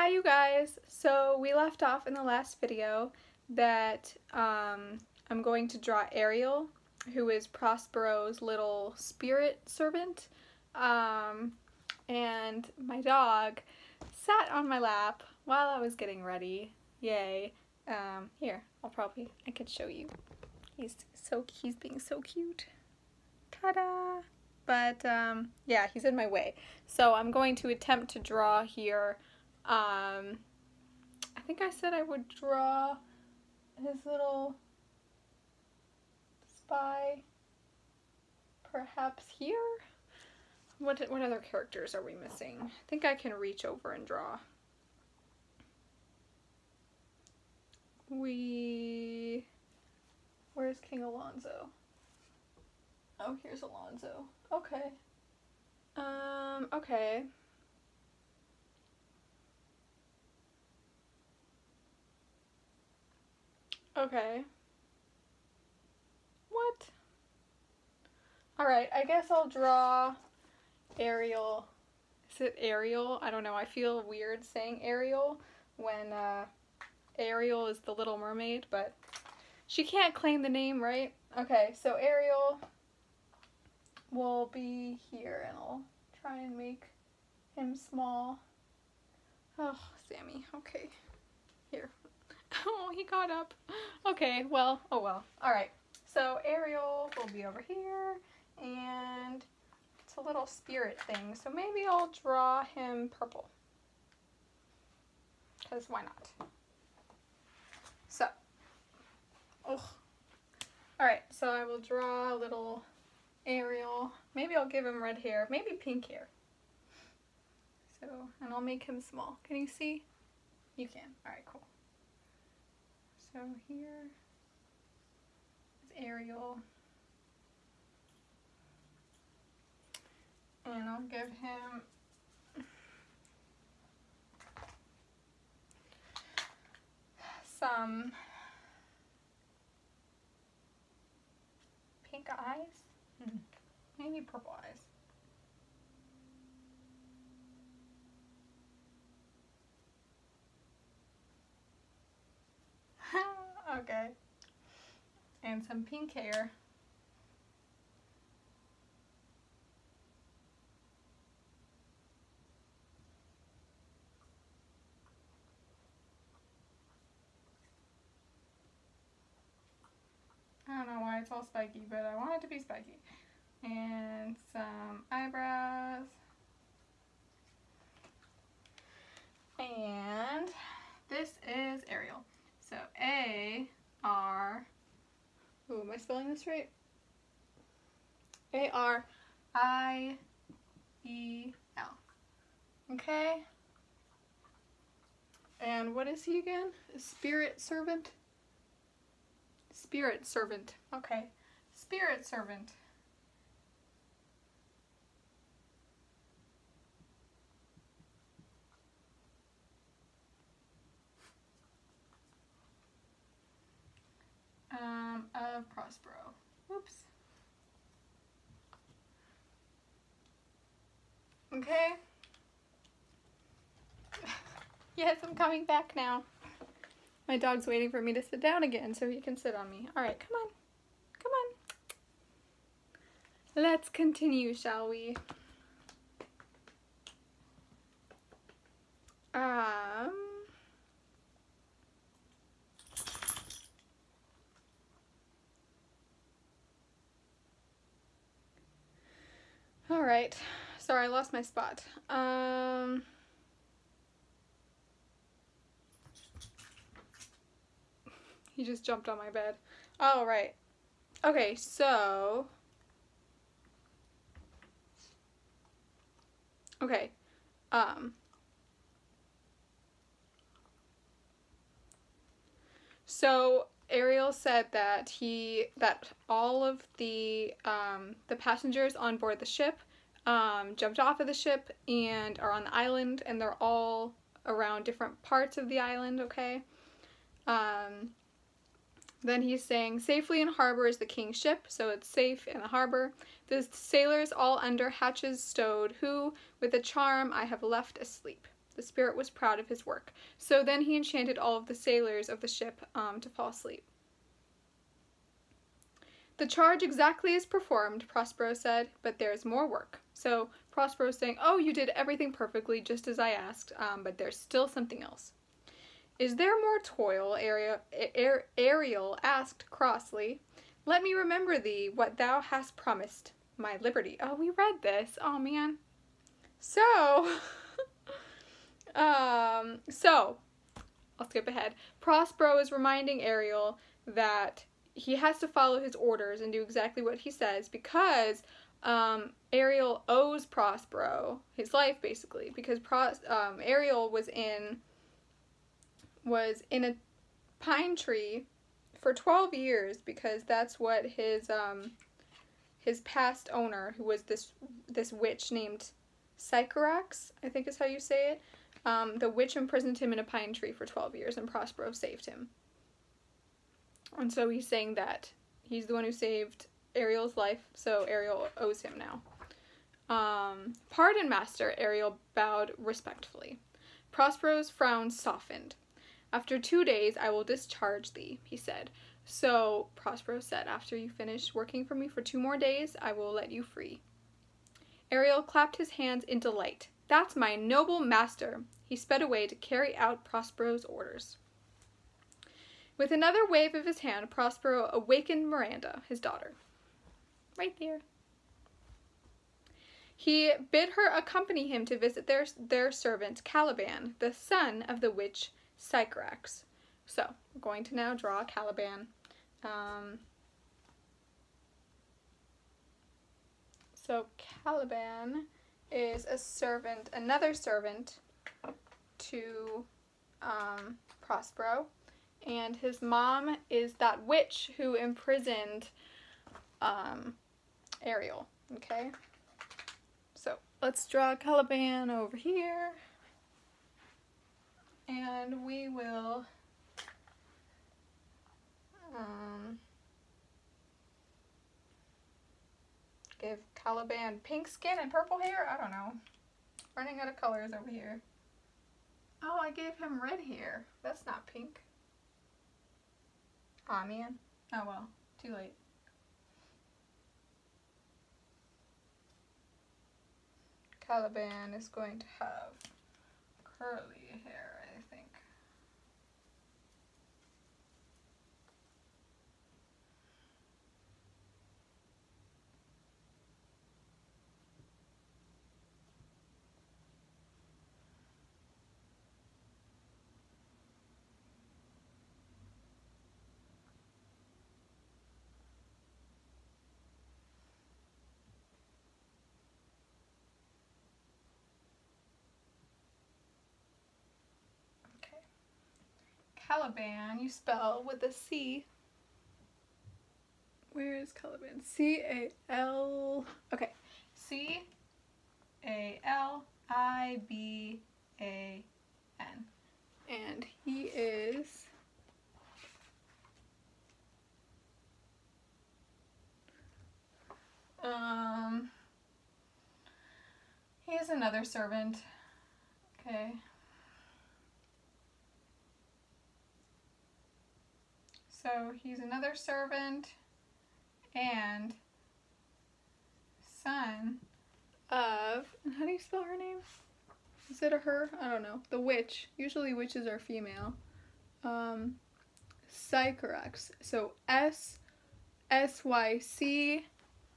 Hi you guys! So we left off in the last video that I'm going to draw Ariel, who is Prospero's little spirit servant, and my dog sat on my lap while I was getting ready. Yay. Here, I could show you. He's being so cute. Ta-da! But yeah, he's in my way. So I'm going to attempt to draw here. I think I said I would draw his little spy perhaps here. What other characters are we missing? I think I can reach over and draw. Where's King Alonzo? Oh, here's Alonzo. Okay. Okay. Okay. What? Alright, I guess I'll draw Ariel. Is it Ariel? I don't know. I feel weird saying Ariel when Ariel is the Little Mermaid, but she can't claim the name, right? Okay, so Ariel will be here, and I'll try and make him small. Oh, Sammy. Okay. Here. Oh, he got up. Okay, well, oh well. Alright, so Ariel will be over here, and it's a little spirit thing, so maybe I'll draw him purple. Because why not? So, alright, so I will draw a little Ariel. Maybe I'll give him red hair, maybe pink hair. So, and I'll make him small. Can you see? You can. Alright, cool. So here is Ariel. And I'll give him some pink eyes. Maybe purple eyes. Okay. And some pink hair. I don't know why it's all spiky, but I want it to be spiky. And some eyebrows. And this is Ariel. So A-R, ooh, am I spelling this right? A-R-I-E-L. Okay. And what is he again? A spirit servant? Spirit servant. Okay. Spirit servant. Of Prospero. Oops. Okay. Yes, I'm coming back now. My dog's waiting for me to sit down again so he can sit on me. Alright, come on. Come on. Let's continue, shall we? Alright, sorry, I lost my spot. He just jumped on my bed. Oh, right. Okay, so... Okay. So Ariel said that all of the passengers on board the ship jumped off of the ship and are on the island, and they're all around different parts of the island, okay? Then he's saying, safely in harbor is the king's ship, so it's safe in the harbor. The sailors all under hatches stowed, who, with a charm, I have left asleep. The spirit was proud of his work. So then he enchanted all of the sailors of the ship to fall asleep. The charge exactly is performed, Prospero said, but there's more work. So Prospero's saying, oh, you did everything perfectly, just as I asked, but there's still something else. Is there more toil? Ariel asked crossly. Let me remember thee what thou hast promised, my liberty. Oh, we read this. Oh, man. So, I'll skip ahead. Prospero is reminding Ariel that he has to follow his orders and do exactly what he says because Ariel owes Prospero his life, basically, because Ariel was in a pine tree for 12 years because that's what his past owner, who was this witch named Sycorax, I think is how you say it, the witch imprisoned him in a pine tree for 12 years and Prospero saved him. And so he's saying that he's the one who saved Ariel's life, so Ariel owes him now. Pardon, master, Ariel bowed respectfully. Prospero's frown softened. After 2 days I will discharge thee, he said. So Prospero said, after you finish working for me for 2 more days, I will let you free. Ariel clapped his hands in delight. That's my noble master. He sped away to carry out Prospero's orders. With another wave of his hand, Prospero awakened Miranda, his daughter. Right there. He bid her accompany him to visit their servant, Caliban, the son of the witch Sycorax. So, I'm going to now draw Caliban. So, Caliban is a servant, another servant to Prospero. And his mom is that witch who imprisoned Ariel, okay? So, let's draw Caliban over here. And we will give Caliban pink skin and purple hair? I don't know. Running out of colors over here. Oh, I gave him red hair. That's not pink. Aw, man. Oh well, too late. Caliban is going to have curly hair, I think. Caliban, you spell with a C. Where is Caliban? C-A-L... Okay. C-A-L-I-B-A-N. And he is... he is another servant. Okay. So he's another servant and son of, how do you spell her name? Is it a her? I don't know. The witch. Usually witches are female. Sycorax. So S-Y-C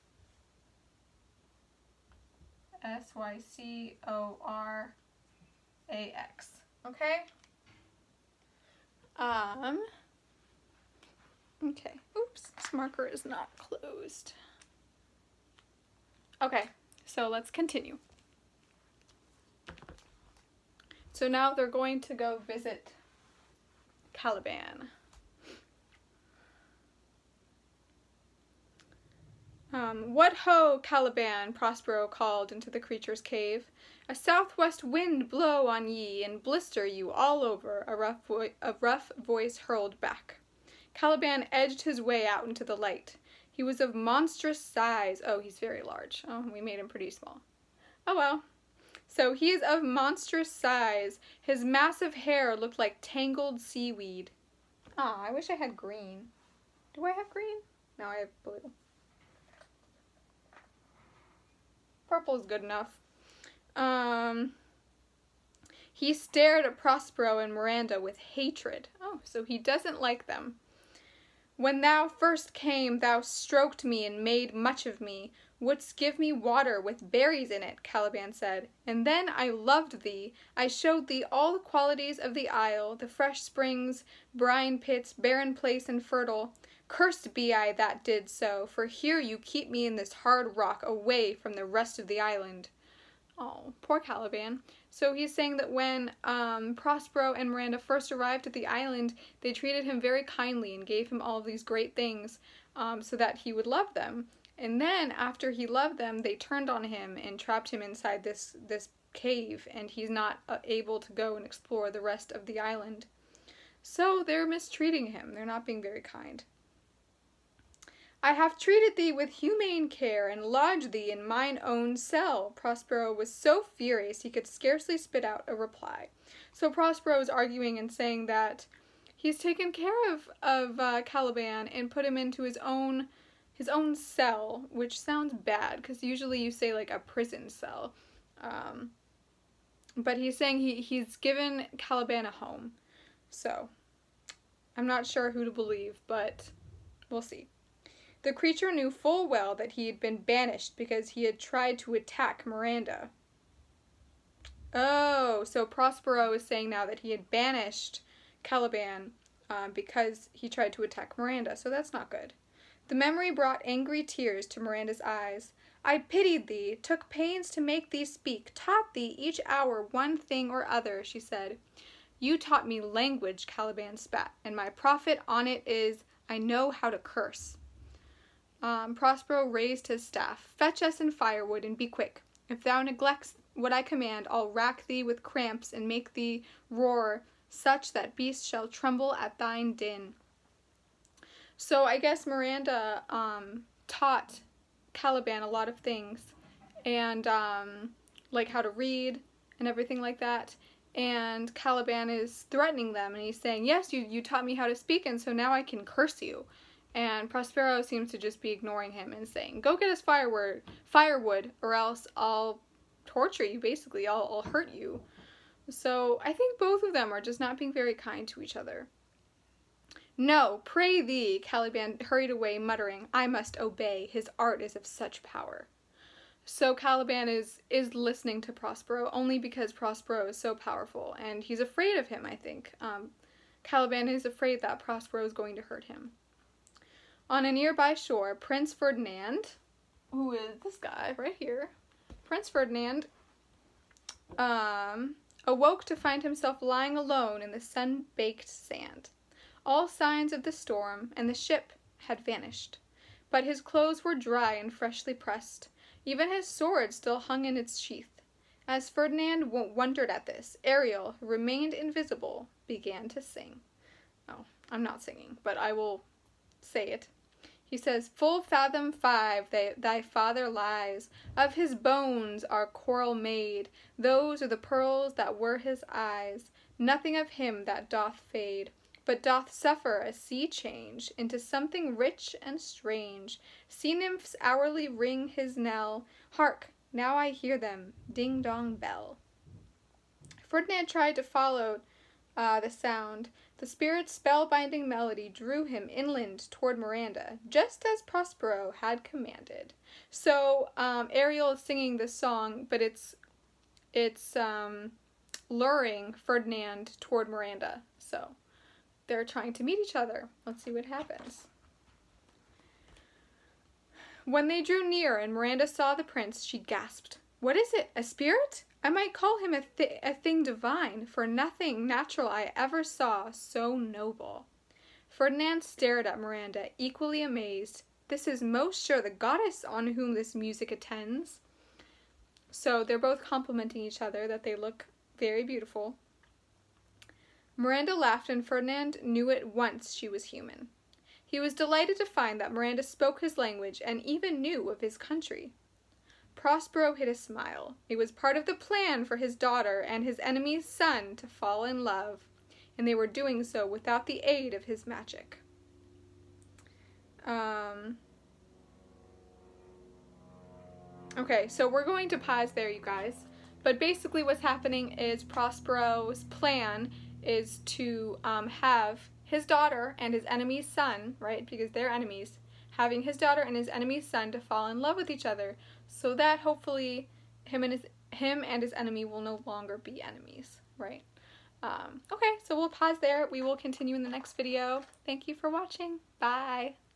S-Y-C-O-R-A-X. Okay? Okay. Oops, this marker is not closed. Okay, so let's continue. So now they're going to go visit Caliban. What ho, Caliban, Prospero called into the creature's cave. A southwest wind blow on ye and blister you all over, a rough voice hurled back. Caliban edged his way out into the light. He was of monstrous size. Oh, he's very large. Oh, we made him pretty small. Oh well. So he is of monstrous size. His massive hair looked like tangled seaweed. Ah, I wish I had green. Do I have green? No, I have blue. Purple is good enough. He stared at Prospero and Miranda with hatred. Oh, so he doesn't like them. When thou first came, thou stroked me and made much of me. Wouldst give me water with berries in it, Caliban said. And then I loved thee. I showed thee all the qualities of the isle, the fresh springs, brine pits, barren place and fertile. Cursed be I that did so, for here you keep me in this hard rock, away from the rest of the island. Oh, poor Caliban. So he's saying that when Prospero and Miranda first arrived at the island, they treated him very kindly and gave him all of these great things so that he would love them. And then after he loved them, they turned on him and trapped him inside this cave, and he's not able to go and explore the rest of the island. So they're mistreating him. They're not being very kind. I have treated thee with humane care and lodged thee in mine own cell. Prospero was so furious he could scarcely spit out a reply. So Prospero is arguing and saying that he's taken care of Caliban and put him into his own cell, which sounds bad because usually you say like a prison cell. But he's saying he's given Caliban a home. So I'm not sure who to believe, but we'll see. The creature knew full well that he had been banished because he had tried to attack Miranda. Oh, so Prospero is saying now that he had banished Caliban because he tried to attack Miranda, so that's not good. The memory brought angry tears to Miranda's eyes. I pitied thee, took pains to make thee speak, taught thee each hour one thing or other, she said. You taught me language, Caliban spat, and my profit on it is, I know how to curse. Prospero raised his staff. Fetch us in firewood, and be quick. If thou neglectst what I command, I'll rack thee with cramps, and make thee roar such that beasts shall tremble at thine din. So I guess Miranda taught Caliban a lot of things, and like how to read and everything like that. And Caliban is threatening them, and he's saying, yes, you taught me how to speak, and so now I can curse you. And Prospero seems to just be ignoring him and saying, go get us firewood, or else I'll torture you, basically. I'll hurt you. So I think both of them are just not being very kind to each other. No, pray thee, Caliban hurried away, muttering, I must obey. His art is of such power. So Caliban is listening to Prospero only because Prospero is so powerful, and he's afraid of him, I think. Caliban is afraid that Prospero is going to hurt him. On a nearby shore, Prince Ferdinand, who is this guy right here, Prince Ferdinand, awoke to find himself lying alone in the sun-baked sand. All signs of the storm and the ship had vanished, but his clothes were dry and freshly pressed. Even his sword still hung in its sheath. As Ferdinand wondered at this, Ariel, who remained invisible, began to sing. Oh, I'm not singing, but I will say it. He says, full fathom 5 thy father lies, of his bones are coral made, those are the pearls that were his eyes, nothing of him that doth fade, but doth suffer a sea change into something rich and strange. Sea nymphs hourly ring his knell, hark, now I hear them, ding dong bell. Ferdinand tried to follow the sound. The spirit's spellbinding melody drew him inland toward Miranda, just as Prospero had commanded. So Ariel is singing this song, but it's luring Ferdinand toward Miranda. So they're trying to meet each other. Let's see what happens. When they drew near and Miranda saw the prince, she gasped. What is it? A spirit? I might call him a thing divine, for nothing natural I ever saw so noble. Ferdinand stared at Miranda, equally amazed. This is most sure the goddess on whom this music attends. So they're both complimenting each other that they look very beautiful. Miranda laughed, and Ferdinand knew at once she was human. He was delighted to find that Miranda spoke his language and even knew of his country. Prospero hid a smile. It was part of the plan for his daughter and his enemy's son to fall in love, and they were doing so without the aid of his magic. Okay, so we're going to pause there, you guys. But basically what's happening is Prospero's plan is to have his daughter and his enemy's son, right, because they're enemies, having his daughter and his enemy's son to fall in love with each other, so that hopefully him and his enemy will no longer be enemies, right? Okay, so we'll pause there. We will continue in the next video. Thank you for watching. Bye.